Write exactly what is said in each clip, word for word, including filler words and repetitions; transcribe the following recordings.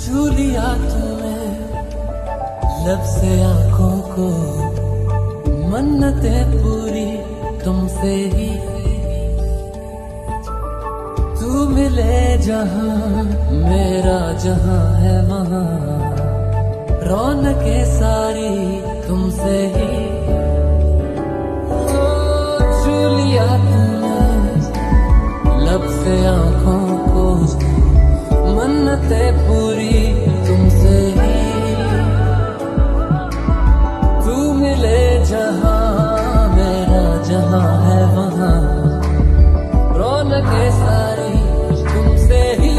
छू लिया तूने लब से आंखों को, मन्नतें पूरी तुमसे ही। तू मिले जहां मेरा जहां है वहां, रौनकें सारी तुमसे ही। छू लिया तूने लब से आंखों को, मन्नतें पूरी तुमसे ही। तू मिले जहां मेरा जहां है वहां, रौनकें सारी तुमसे ही।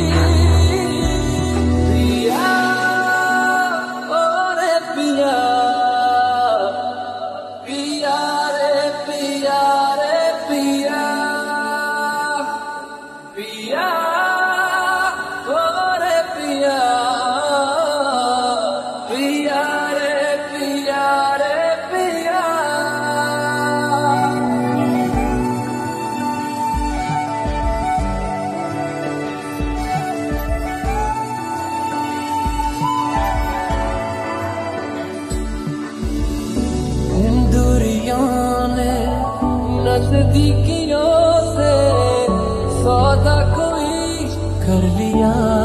पिया ओ रे पिया, पिया रे पिया रे पिया, पिया ओ रे पिया, पिया रे पिया रे पिया। इन दूरियों ने नजदीकियों से सौदा कोई कर लिया।